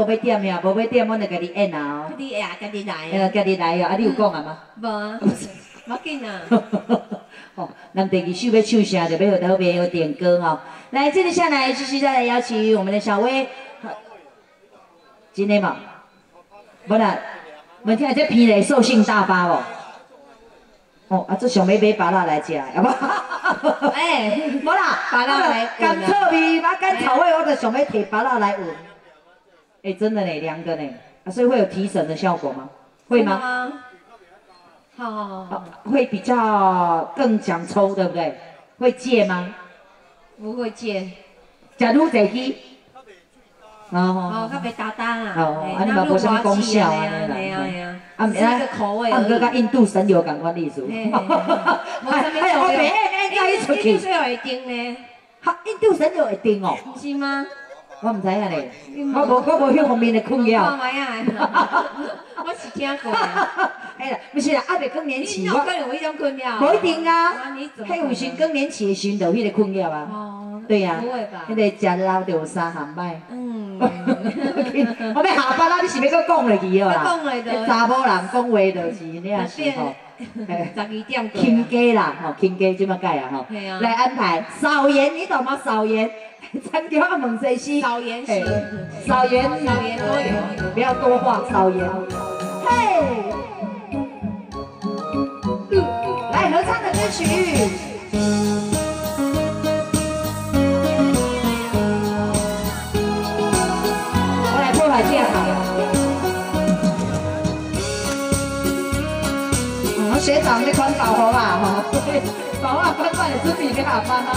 无要点呀，无要点，我就家己演啊。 你呀，家己来。 家己来哦，啊，你有讲啊吗？ 无啊，无紧啊。 哦，咱第二首要唱啥，就要特别有点歌哦。来，接着下来继续再来邀请我们的小薇。真的嘛？无啦，问听这皮嘞兽性大发哦。哦，啊，这想要买芭乐来食，要不？哎，无啦， 芭乐来甘草味，甘草味，我就想要摕芭乐来闻。哎，真的呢，凉的呢，啊，所以会有提神的效果吗？会吗？好，会比较更讲抽，对不对？会戒吗？ 不会戒。 假如坐机。 哦，较袂搭档啊。 哦，啊，你嘛无啥物功效啊， 系啊。 啊， 是一个口味而已。 啊，甲印度神油共款意思。 无啥物我袂叫伊出去。 印度神油会定呢？ 哈，印度神油会定哦？ 不是吗？ 我唔知影咧，我无迄方面的困扰。 看卖啊！我是听过啊。 哎啦，不是啦，啊，袂更年期， 我可能有迄种困扰。 无一定啊，迄有时更年期的时就迄个困扰啊。哦。对呀。不会吧？迄个食老就有3项歹。嗯。我要下班啦，你是要搁讲落去哦啦？讲落的。查某人讲话就是你也是吼。 12点过。 轻家啦，吼，轻家即么改啊吼。来安排少盐，你懂吗？少盐。参加阿问西西。少盐是。少盐多油。不要多话，少盐。嘿。来合唱的歌曲。我来破坏这样好。我学长在穿保护啊，哈，保护啊，穿上也是比较好穿啊。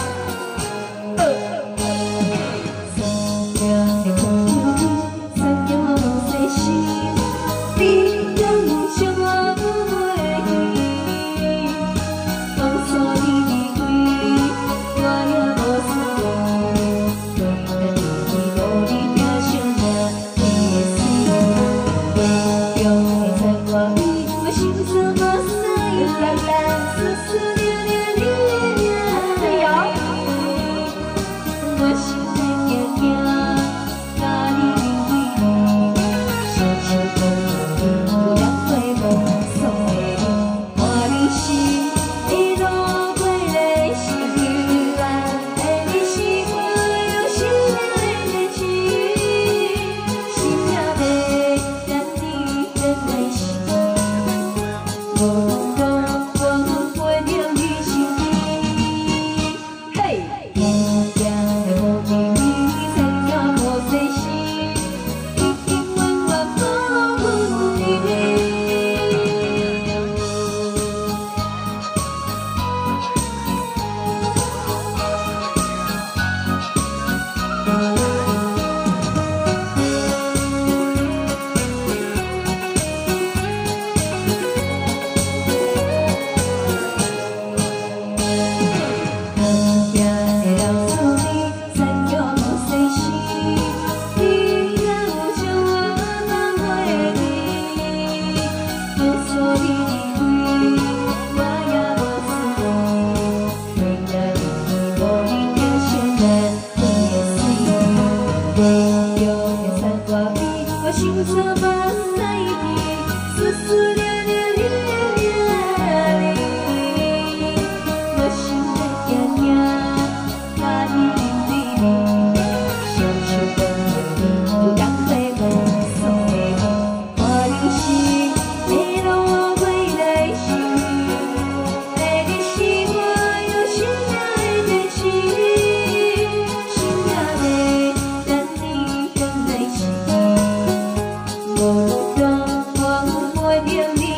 我让我为了你。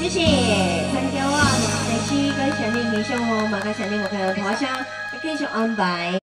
谢谢参加我们这期跟上年分享哦，嘛跟上年我看到头像继续安排。